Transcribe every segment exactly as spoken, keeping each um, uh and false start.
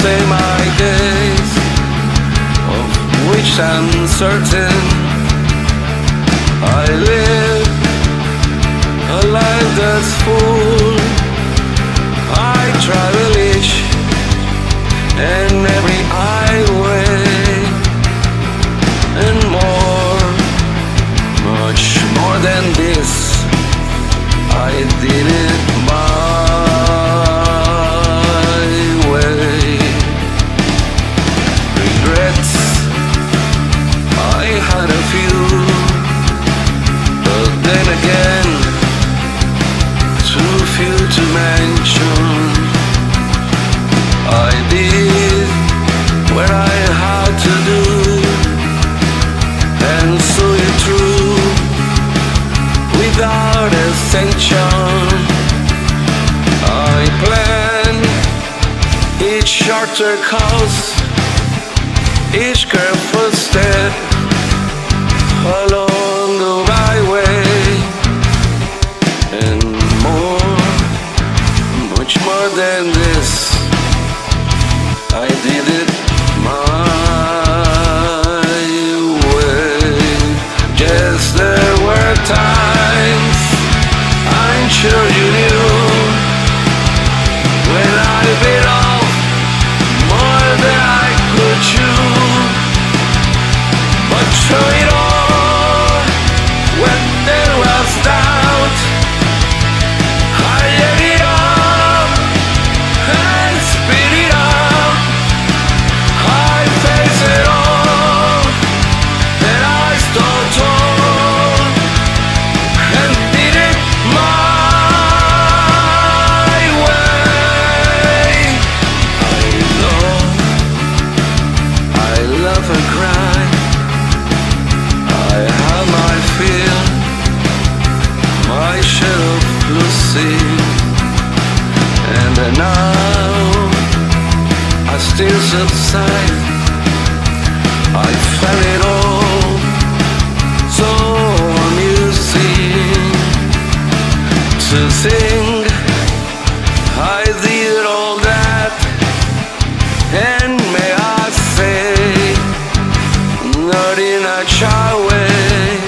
say my days, of which I'm certain. I live a life that's full. I travel each and every highway, and more, much more than this. I did it my way. Regrets, I had a few, but then again, too few to mention. I did what I had to do, and saw it through without extension. I planned each shorter course, each careful step along the byway, and more, much more than this. I did it my way. Yes, there were times, I'm sure you knew, when I bit off more than I could chew. But through it all, when there was doubt, I let it up and spit it out. I faced it all, and I stood tall and did it my way. I love, I love and cry. I have my fear, my share of blue sea, and now I still subside. I felt it all, so amusing to think I did all that, and may I say, not in a shy way.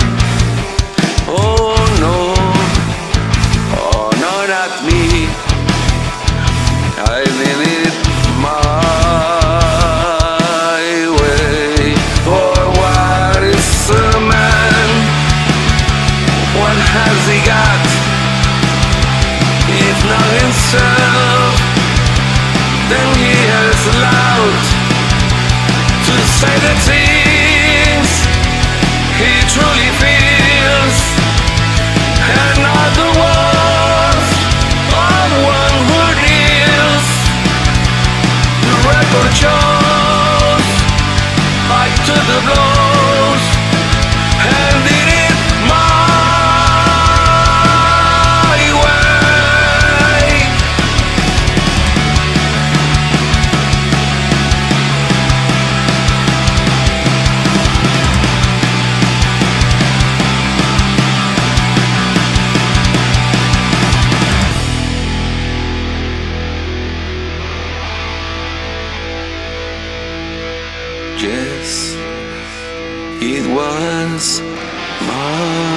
Oh no, oh not at me. I did it my way. For what is a man? What has he got, if not himself? Then he is allowed to say the things he truly feels, and not the words of one who kneels. The record shows I took the blows and did it my way. Yes, it was my